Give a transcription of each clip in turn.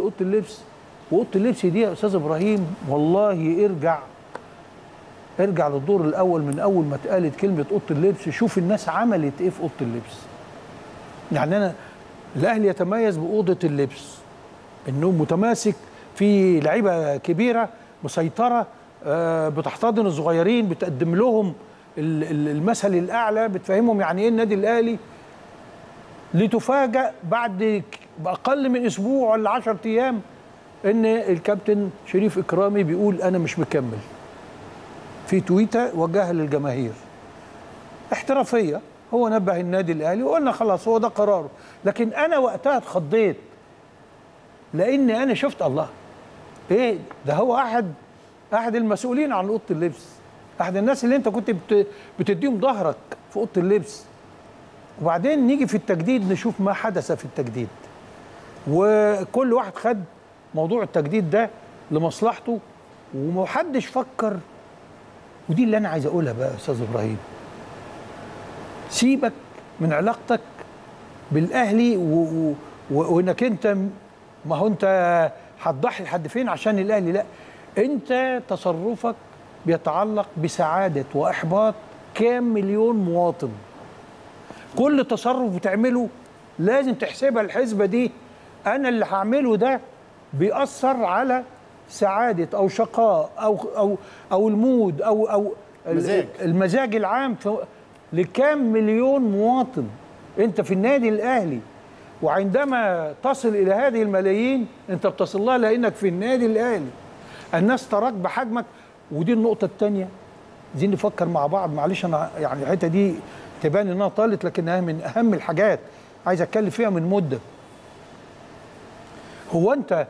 اوضه اللبس، واوضه اللبس دي يا استاذ ابراهيم والله ارجع للدور الاول من اول ما اتقالت كلمه اوضه اللبس، شوف الناس عملت ايه في اوضه اللبس. يعني انا الاهلي يتميز باوضه اللبس انه متماسك في لعيبه كبيره مسيطره، بتحتضن الصغيرين، بتقدم لهم المثل الاعلى، بتفهمهم يعني ايه النادي الاهلي، لتفاجأ بعد اقل من اسبوع ولا 10 ايام ان الكابتن شريف اكرامي بيقول انا مش مكمل، في تويته وجهها للجماهير احترافيه. هو نبه النادي الاهلي وقلنا خلاص هو ده قراره، لكن انا وقتها اتخضيت لان انا شفت الله ايه ده، هو احد المسؤولين عن اوضه اللبس، احد الناس اللي انت كنت بتديهم ظهرك في اوضه اللبس. وبعدين نيجي في التجديد نشوف ما حدث في التجديد، وكل واحد خد موضوع التجديد ده لمصلحته ومحدش فكر. ودي اللي انا عايز اقولها بقى يا استاذ ابراهيم، سيبك من علاقتك بالاهلي وانك انت ما هو انت هتضحي لحد فين عشان الاهلي، لا انت تصرفك بيتعلق بسعاده واحباط كام مليون مواطن. كل تصرف بتعمله لازم تحسبها الحسبه دي، انا اللي هعمله ده بيأثر على سعاده او شقاء او المود او المزاج العام لكام مليون مواطن انت في النادي الاهلي. وعندما تصل الى هذه الملايين انت بتصل لها لانك في النادي الاهلي، الناس تراك بحجمك. ودي النقطه الثانيه، عايزين نفكر مع بعض. معلش انا يعني الحته دي تبان انها طالت لكنها من اهم الحاجات عايز اتكلم فيها من مده. هو انت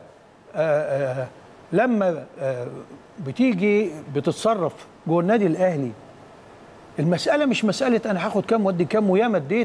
لما بتيجي بتتصرف جوه النادي الاهلي، المساله مش مساله انا هاخد كام وادي كام وياما اديت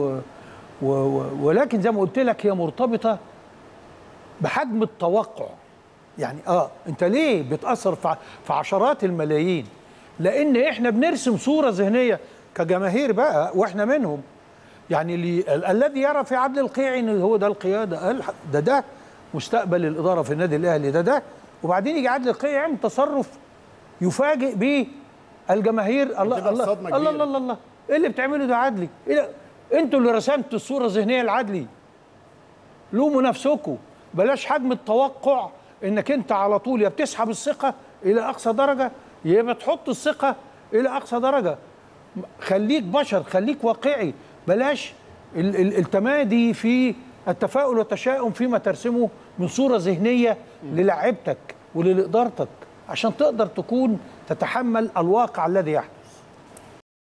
ولكن زي ما قلت لك هي مرتبطه بحجم التوقع. يعني انت ليه بتاثر في عشرات الملايين؟ لان احنا بنرسم صوره ذهنيه كجماهير بقى واحنا منهم. يعني الذي يرى في عدلي القيعي ان هو ده القياده، ده مستقبل الاداره في النادي الاهلي، ده وبعدين يجي عدلي القيعي يعمل تصرف يفاجئ به الجماهير. الله الله الله الله الله الله، ايه اللي بتعمله ده عدلي؟ إيه؟ انتوا اللي رسمتوا الصوره الذهنيه لعدلي، لوموا نفسكم. بلاش حجم التوقع انك انت على طول يا بتسحب الثقه الى اقصى درجه يا بتحط الثقه الى اقصى درجه. خليك بشر، خليك واقعي، بلاش التمادي في التفاؤل والتشاؤم فيما ترسمه من صوره ذهنيه للاعيبتك ولادارتك عشان تقدر تكون تتحمل الواقع الذي يحدث.